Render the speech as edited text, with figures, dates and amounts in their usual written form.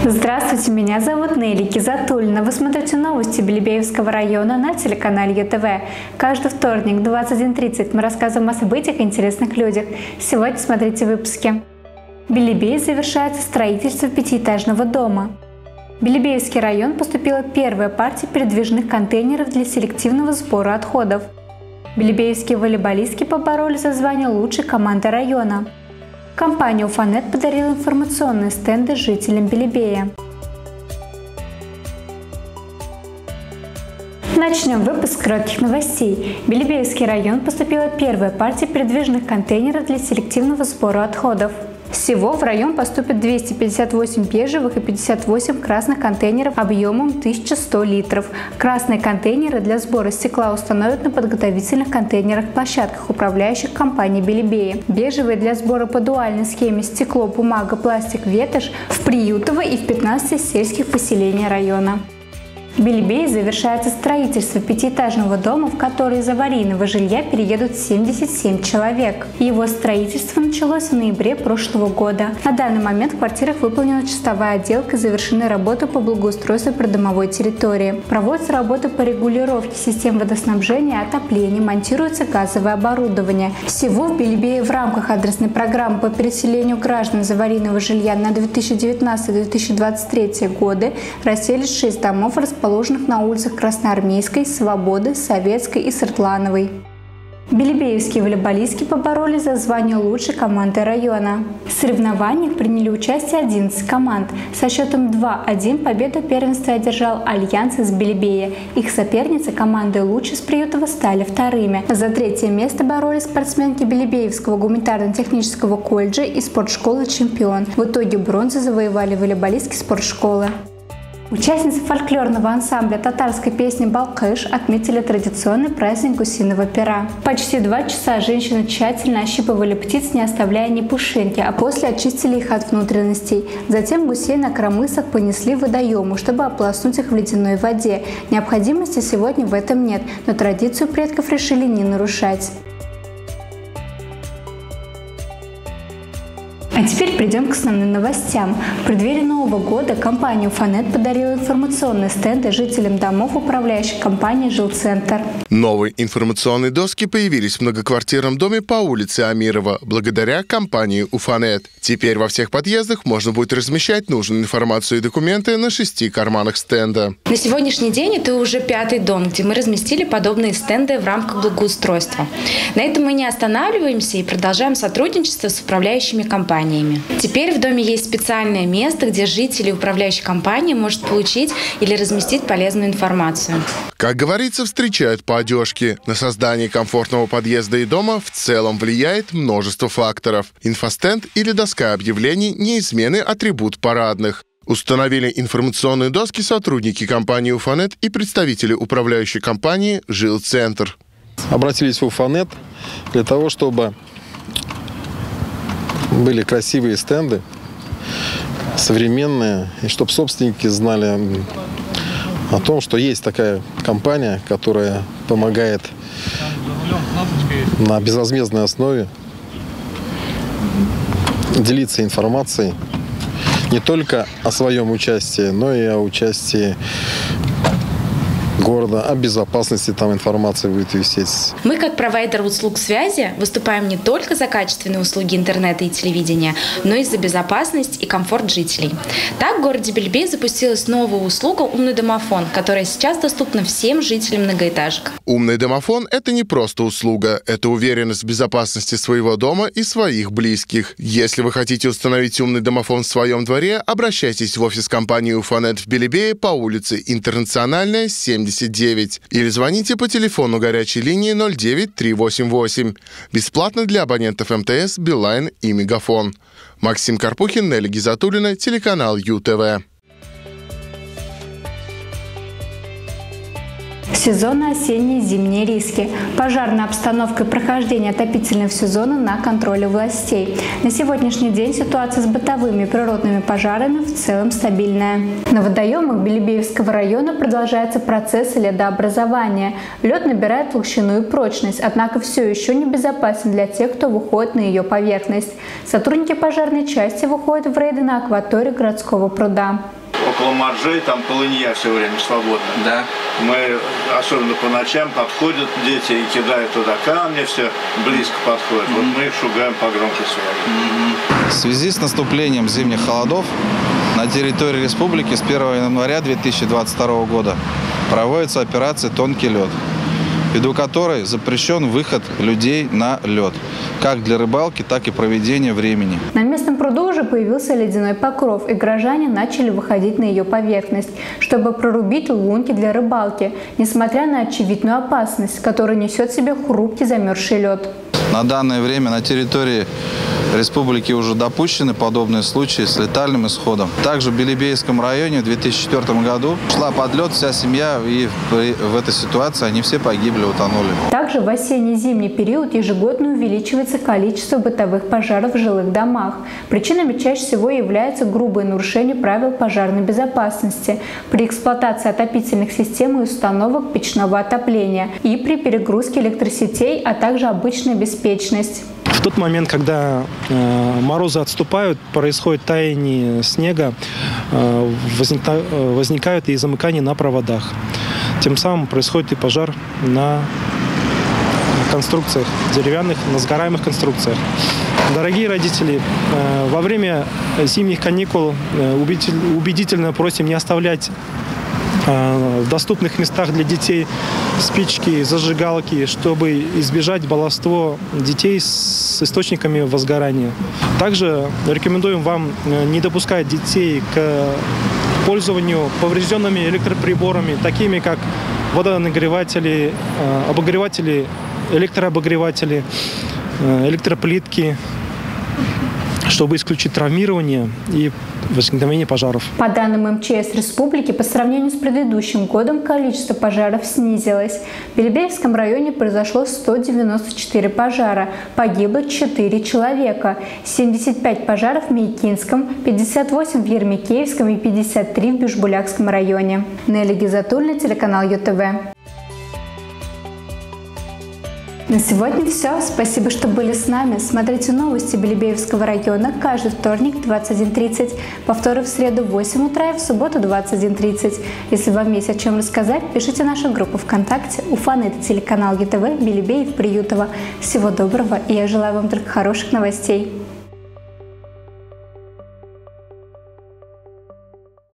Здравствуйте, меня зовут Нелли Гизатуллина. Вы смотрите новости Белебеевского района на телеканале ЮТВ. Каждый вторник в 21:30 мы рассказываем о событиях и интересных людях. Сегодня смотрите выпуски. В Белебее завершается строительство пятиэтажного дома. В Белебеевский район поступила первая партия передвижных контейнеров для селективного сбора отходов. Белебеевские волейболистки поборолись за звание лучшей команды района. Компания «Уфанет» подарила информационные стенды жителям Белебея. Начнем выпуск с коротких новостей. В Белебеевский район поступила первая партия передвижных контейнеров для селективного сбора отходов. Всего в район поступит 258 бежевых и 58 красных контейнеров объемом 1100 литров. Красные контейнеры для сбора стекла установят на подготовительных контейнерах-площадках управляющих компаний Белебея. Бежевые для сбора по дуальной схеме стекло, бумага, пластик, ветошь в Приютово и в 15 сельских поселений района. В Белебее завершается строительство пятиэтажного дома, в который из аварийного жилья переедут 77 человек. Его строительство началось в ноябре прошлого года. На данный момент в квартирах выполнена чистовая отделка и завершены работы по благоустройству придомовой территории. Проводятся работы по регулировке систем водоснабжения и отопления, монтируется газовое оборудование. Всего в Белебее в рамках адресной программы по переселению граждан из аварийного жилья на 2019-2023 годы расселись 6 домов, расположенных на улицах Красноармейской, Свободы, Советской и Сыртлановой. Белебеевские волейболистки поборолись за звание лучшей команды района. В соревнованиях приняли участие 11 команд. Со счетом 2-1 победу в первенстве одержал Альянс из Белебея. Их соперницы команды «Луч» из Приютова стали вторыми. За третье место боролись спортсменки Белебеевского гуманитарно-технического колледжа и спортшколы «Чемпион». В итоге бронзу завоевали волейболистки спортшколы. Участницы фольклорного ансамбля татарской песни «Балкыш» отметили традиционный праздник гусиного пера. Почти 2 часа женщины тщательно ощипывали птиц, не оставляя ни пушинки, а после очистили их от внутренностей. Затем гусей на коромыслах понесли в водоему, чтобы ополоснуть их в ледяной воде. Необходимости сегодня в этом нет, но традицию предков решили не нарушать. А теперь перейдем к основным новостям. В преддверии Нового года компания «Уфанет» подарила информационные стенды жителям домов управляющей компании «Жилцентр». Новые информационные доски появились в многоквартирном доме по улице Амирова благодаря компании «Уфанет». Теперь во всех подъездах можно будет размещать нужную информацию и документы на 6 карманах стенда. На сегодняшний день это уже 5-й дом, где мы разместили подобные стенды в рамках благоустройства. На этом мы не останавливаемся и продолжаем сотрудничество с управляющими компаниями. Теперь в доме есть специальное место, где жители управляющей компании могут получить или разместить полезную информацию. Как говорится, встречают по одежке. На создание комфортного подъезда и дома в целом влияет множество факторов. Инфостенд или доска объявлений – неизменный атрибут парадных. Установили информационные доски сотрудники компании «Уфанет» и представители управляющей компании «Жилцентр». Обратились в «Уфанет» для того, чтобы были красивые стенды, современные, и чтобы собственники знали о том, что есть такая компания, которая помогает на безвозмездной основе делиться информацией не только о своем участии, но и о участии города, о безопасности там информация будет висеть. Мы, как провайдер услуг связи, выступаем не только за качественные услуги интернета и телевидения, но и за безопасность и комфорт жителей. Так в городе Белебей запустилась новая услуга «Умный домофон», которая сейчас доступна всем жителям многоэтажек. Умный домофон – это не просто услуга, это уверенность в безопасности своего дома и своих близких. Если вы хотите установить умный домофон в своем дворе, обращайтесь в офис компании «Уфанет» в Белебее по улице Интернациональная, 79. Или звоните по телефону горячей линии 09388. Бесплатно для абонентов МТС, Билайн и Мегафон. Максим Карпухин, Нелли Гизатуллина, телеканал ЮТВ. Сезонно осенние и зимние риски. Пожарная обстановка и прохождение отопительного сезона на контроле властей. На сегодняшний день ситуация с бытовыми и природными пожарами в целом стабильная. На водоемах Белебеевского района продолжается процесс ледообразования. Лед набирает толщину и прочность, однако все еще небезопасен для тех, кто выходит на ее поверхность. Сотрудники пожарной части выходят в рейды на акваторию городского пруда. около моржей, там полынья все время свободно. Да. Мы, особенно по ночам, подходят дети и кидают туда камни, все близко подходят. Вот мы их шугаем по громкости. В связи с наступлением зимних холодов на территории республики с 1 января 2022 года проводится операция «Тонкий лед», ввиду которой запрещен выход людей на лед, как для рыбалки, так и проведения времени. На местном пруду уже появился ледяной покров, и горожане начали выходить на ее поверхность, чтобы прорубить лунки для рыбалки, несмотря на очевидную опасность, которую несет в себе хрупкий замерзший лед. На данное время на территории республики уже допущены подобные случаи с летальным исходом. Также в Белебейском районе в 2004 году шла под лед вся семья, и в этой ситуации они все погибли, утонули. Также в осенне-зимний период ежегодно увеличивается количество бытовых пожаров в жилых домах. Причинами чаще всего являются грубые нарушения правил пожарной безопасности при эксплуатации отопительных систем и установок печного отопления и при перегрузке электросетей, а также обычная беспечность. В тот момент, когда морозы отступают, происходит таяние снега, возникают и замыкания на проводах. Тем самым происходит и пожар на конструкциях, деревянных, на сгораемых конструкциях. Дорогие родители, во время зимних каникул убедительно просим не оставлять в доступных местах для детей спички, зажигалки, чтобы избежать баловства детей с источниками возгорания. Также рекомендуем вам не допускать детей к пользованию поврежденными электроприборами, такими как водонагреватели, обогреватели, электрообогреватели, электроплитки, чтобы исключить травмирование и возникновение пожаров. По данным МЧС республики, по сравнению с предыдущим годом количество пожаров снизилось. В Белебеевском районе произошло 194 пожара, погибло 4 человека, 75 пожаров в Мейкинском, 58 в Ермекеевском и 53 в Бишбулякском районе. Нелли Гизатульна, телеканал ЮТВ. На сегодня все. Спасибо, что были с нами. Смотрите новости Белебеевского района каждый вторник в 21:30, повторы в среду в 8 утра и в субботу в 21:30. Если вам есть о чем рассказать, пишите в нашу группу ВКонтакте УФАН, это телеканал ЮТВ, Белебеев, Приютово. Всего доброго, и я желаю вам только хороших новостей.